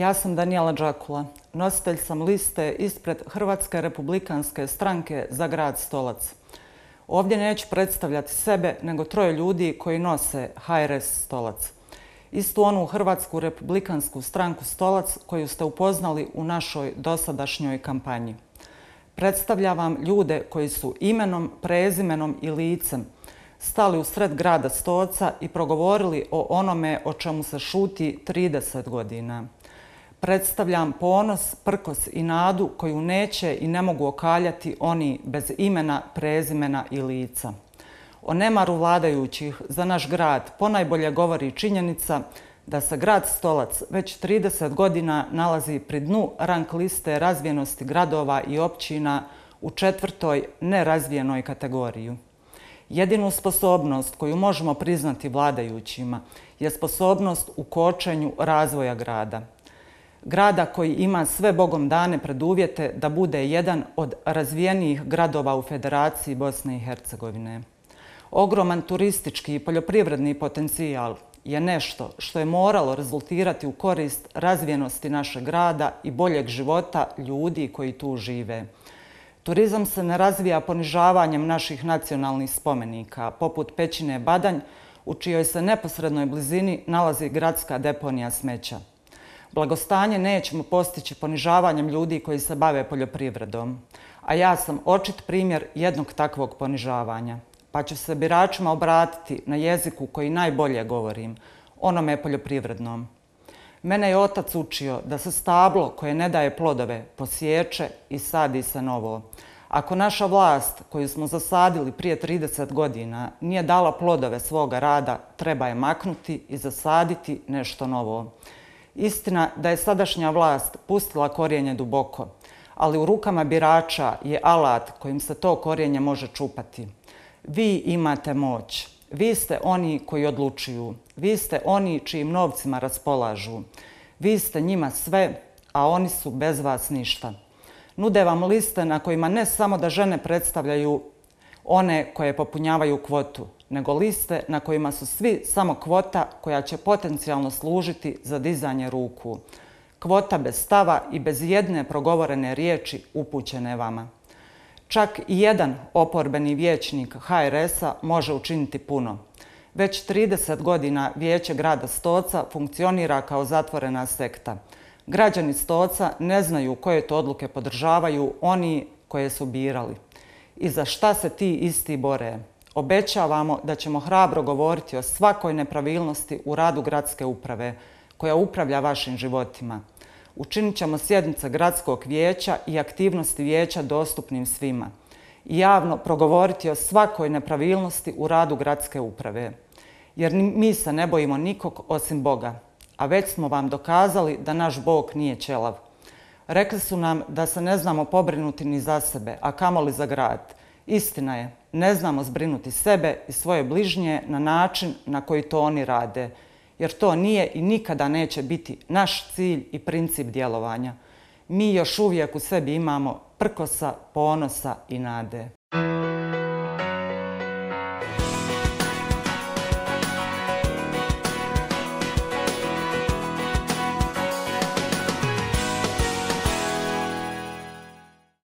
Ja sam Danijela Đakula, nositelj sam liste ispred Hrvatske republikanske stranke za grad Stolac. Ovdje neću predstavljati sebe, nego troje ljudi koji nose HRS Stolac. Istu onu Hrvatsku republikansku stranku Stolac koju ste upoznali u našoj dosadašnjoj kampanji. Predstavljam vam ljude koji su imenom, prezimenom i licem stali u sred grada Stolca i progovorili o onome o čemu se šuti 30 godina. Predstavljam ponos, prkos i nadu koju neće i ne mogu okaljati oni bez imena, prezimena i lica. O nemaru vladajućih za naš grad ponajbolje govori činjenica da se grad Stolac već 30 godina nalazi pri dnu rang liste razvijenosti gradova i općina u 4. nerazvijenoj kategoriji. Jedinu sposobnost koju možemo priznati vladajućima je sposobnost u kočenju razvoja grada. Grada koji ima sve Bogom dane preduvjete da bude jedan od razvijenijih gradova u Federaciji Bosne i Hercegovine. Ogroman turistički i poljoprivredni potencijal je nešto što je moralo rezultirati u korist razvijenosti našeg grada i boljeg života ljudi koji tu žive. Turizam se ne razvija ponižavanjem naših nacionalnih spomenika, poput pećine Badanj, u čijoj se neposrednoj blizini nalazi gradska deponija smeća. Blagostanje nećemo postići ponižavanjem ljudi koji se bave poljoprivredom, a ja sam očit primjer jednog takvog ponižavanja, pa ću se biračima obratiti na jeziku koji najbolje govorim, onome poljoprivrednom. Mene je otac učio da se stablo koje ne daje plodove posječe i sadi se novo. Ako naša vlast koju smo zasadili prije 30 godina nije dala plodove svoga rada, treba je maknuti i zasaditi nešto novo. Istina da je sadašnja vlast pustila korijenje duboko, ali u rukama birača je alat kojim se to korijenje može čupati. Vi imate moć. Vi ste oni koji odlučuju. Vi ste oni čijim novcima raspolažu. Vi ste njima sve, a oni su bez vas ništa. Nude vam liste na kojima ne samo da žene predstavljaju one koje popunjavaju kvotu, nego liste na kojima su svi samo kvota koja će potencijalno služiti za dizanje ruku. Kvota bez stava i bez jedne progovorene riječi upućene vama. Čak i jedan oporbeni vijećnik HRS-a može učiniti puno. Već 30 godina Vijeće grada Stolca funkcionira kao zatvorena sekta. Građani Stolca ne znaju koje to odluke podržavaju oni koje su birali. I za šta se ti isti bore? Obećavamo da ćemo hrabro govoriti o svakoj nepravilnosti u radu gradske uprave koja upravlja vašim životima. Učinit ćemo sjednice gradskog vijeća i aktivnosti vijeća dostupnim svima. I javno progovoriti o svakoj nepravilnosti u radu gradske uprave. Jer mi se ne bojimo nikog osim Boga. A već smo vam dokazali da naš Bog nije ćelav. Rekli su nam da se ne znamo pobrinuti ni za sebe, a kamoli za grad. Istina je, ne znamo zbrinuti sebe i svoje bližnje na način na koji to oni rade. Jer to nije i nikada neće biti naš cilj i princip djelovanja. Mi još uvijek u sebi imamo prkosa, ponosa i nade.